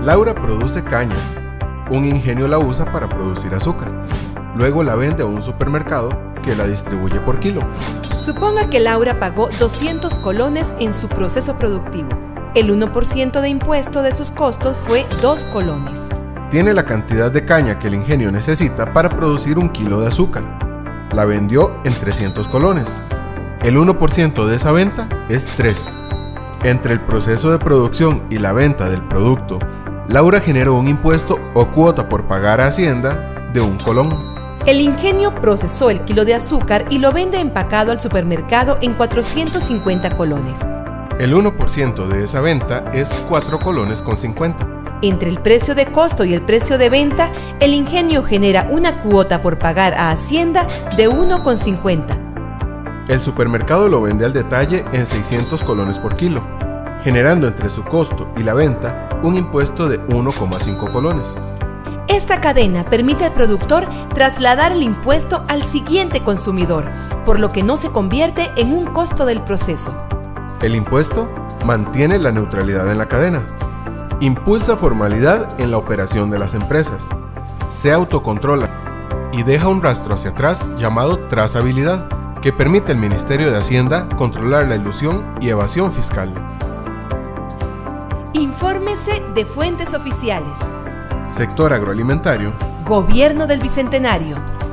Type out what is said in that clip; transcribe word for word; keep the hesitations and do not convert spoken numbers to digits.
Laura produce caña. Un ingenio la usa para producir azúcar. Luego la vende a un supermercado que la distribuye por kilo. Suponga que Laura pagó doscientos colones en su proceso productivo. El uno por ciento de impuesto de sus costos fue dos colones. Tiene la cantidad de caña que el ingenio necesita para producir un kilo de azúcar. La vendió en trescientos colones. El uno por ciento de esa venta es tres. Entre el proceso de producción y la venta del producto, Laura generó un impuesto o cuota por pagar a Hacienda de un colón. El ingenio procesó el kilo de azúcar y lo vende empacado al supermercado en cuatrocientos cincuenta colones. El uno por ciento de esa venta es cuatro colones con cincuenta. Entre el precio de costo y el precio de venta, el ingenio genera una cuota por pagar a Hacienda de uno con cincuenta. El supermercado lo vende al detalle en seiscientos colones por kilo, generando entre su costo y la venta un impuesto de uno coma cinco colones. Esta cadena permite al productor trasladar el impuesto al siguiente consumidor, por lo que no se convierte en un costo del proceso. El impuesto mantiene la neutralidad en la cadena, impulsa formalidad en la operación de las empresas, se autocontrola y deja un rastro hacia atrás llamado trazabilidad, que permite al Ministerio de Hacienda controlar la ilusión y evasión fiscal. Infórmese de fuentes oficiales. Sector agroalimentario. Gobierno del Bicentenario.